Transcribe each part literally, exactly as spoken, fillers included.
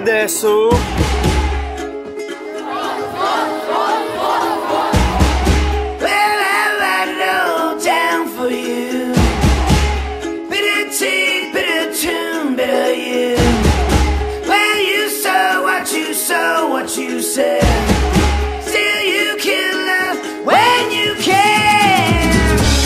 adesso you said, still you can love when you can.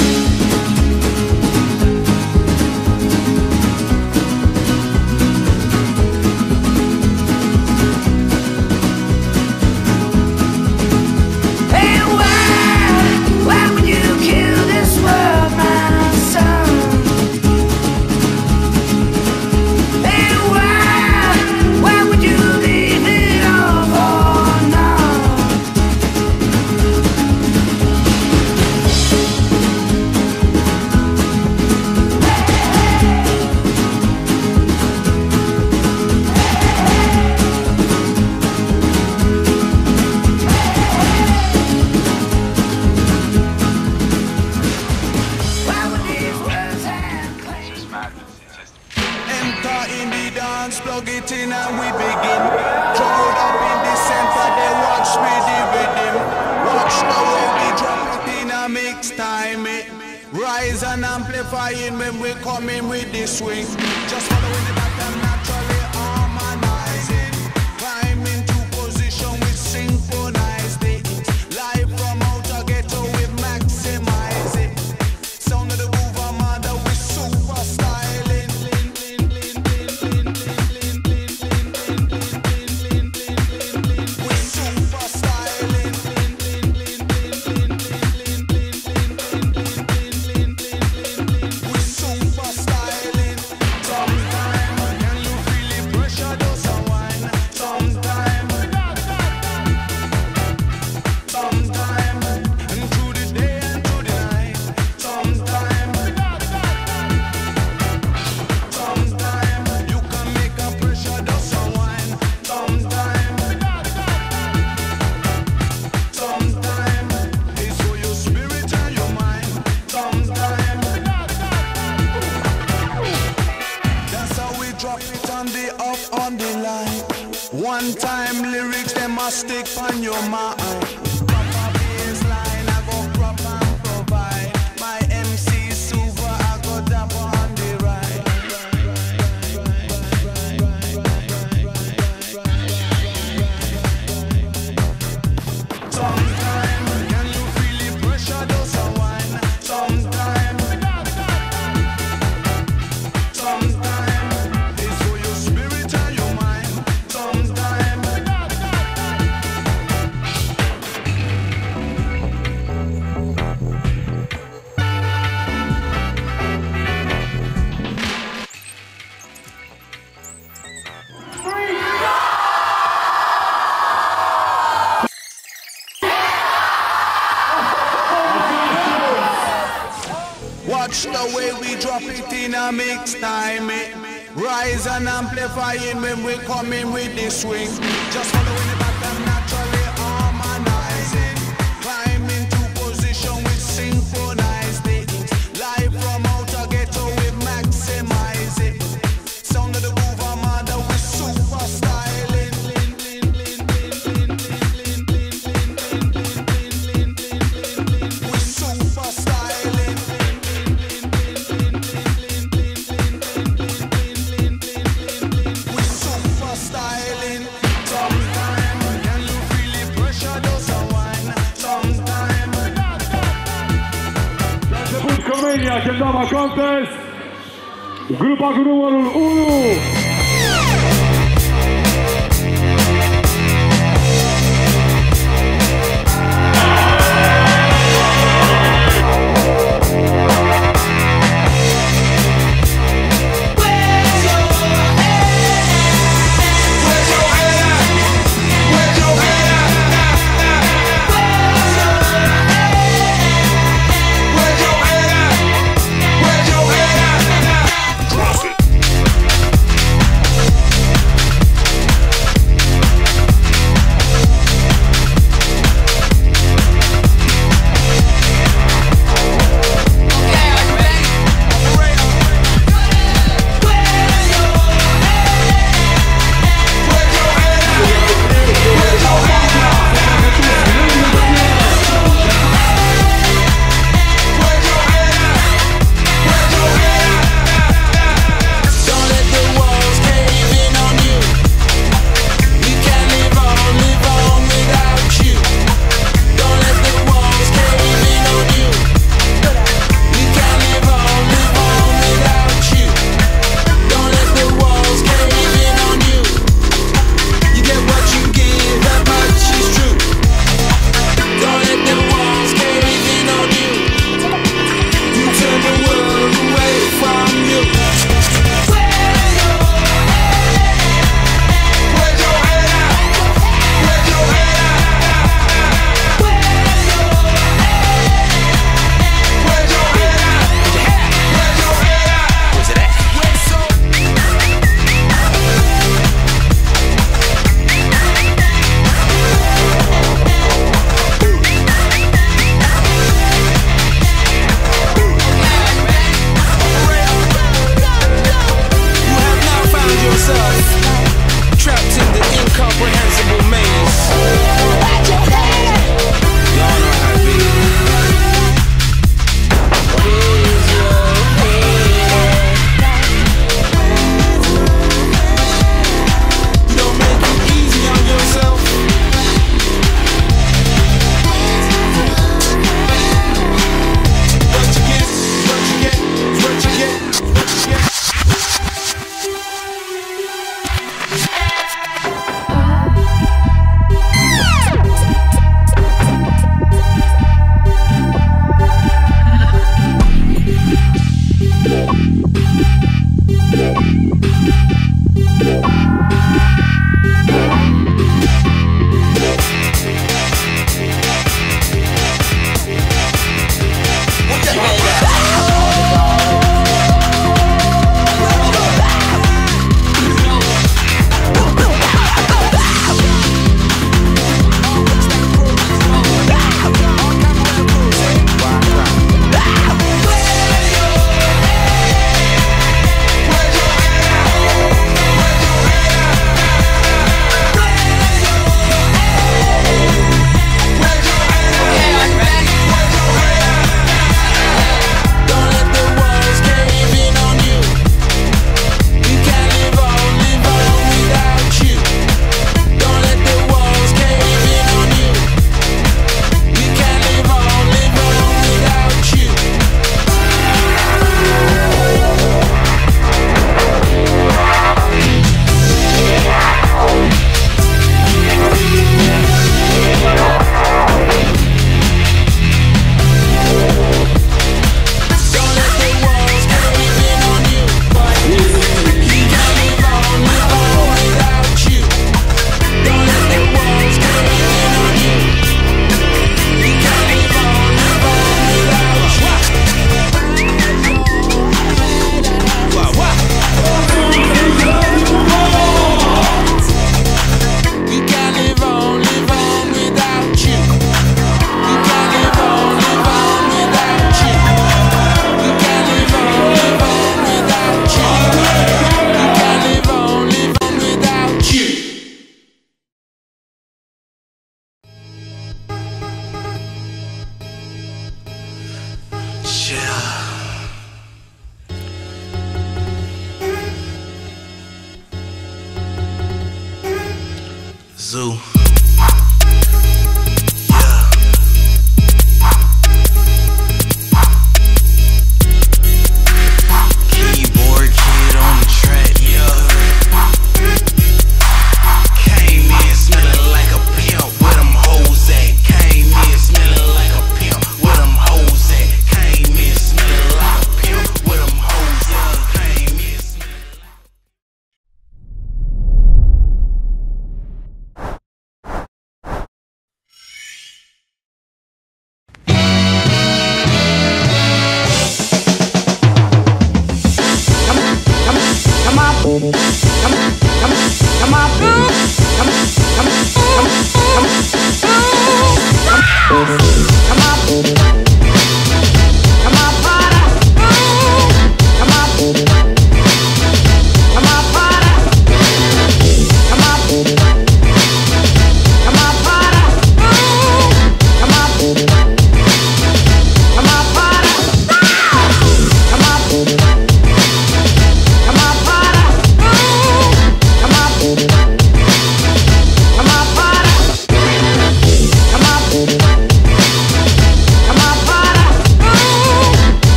And why, why would you kill this world, my son? And why, why would you leave it all for now? Why would these words have claimed? Enter in the dance, plug it in and we begin. Crowd up in the center, they watch me the rhythm. Watch the way we drop it in a mix time. It rise and amplifying when we come in with the swing. Just following the pattern, naturally harmonizing. Climb into position, we synchronize it. Live from outer ghetto, we maximize it. Sound of the groove, our mother, we super styling. We super styling. We super styling. Sometime, can you feel the pressure does unwind? Sometime, sometime, and through the day and through the night. Sometime, sometime, you can make a pressure does unwind. Sometime, sometime, it's for your spirit and your mind. Sometime, that's how we drop it on the up on the line. One time lyrics, they must stick on your mind. Proper baseline, I go prop and provide. My M C super, I go dapper on the ride. Sometime, can you feel the pressure does unwind? Sometime, sometime, it's for your spirit and your mind. Sometime, watch the way we drop it in a mix time. It rise and amplifying when we come in with the swing. Just following the pattern, naturally harmonizing. Climb into position, we synchronize it. Live from outer ghetto, we maximize it. Sound of the groove, our mother, we super styling. We super styling. We super styling. Sometime, can you feel the pressure does unwind? Sometime, Comenia che andava contest, grupa cu numărul unu. drop it.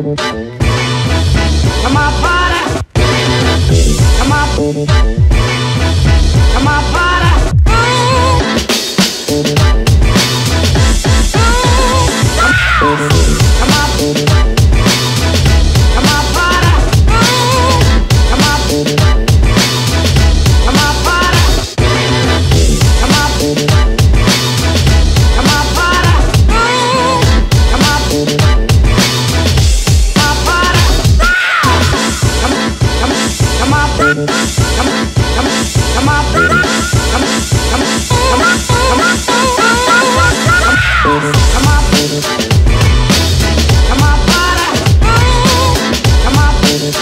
Come on, party. Come on. Come on, party. Come on. Come on, party. Come on. Come on, party. Come on. Come on, party. Come on. Come on, come on, come on, come on, come on, come on, come on, come on, come on, come on, come on, party, come on,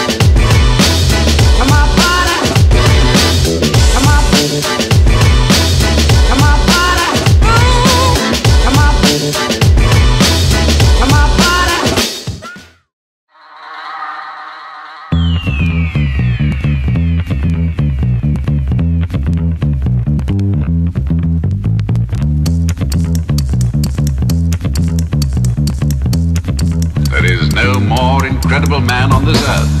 come on, party, come on, come on, party, come on, come on, party. There is no more incredible man on this earth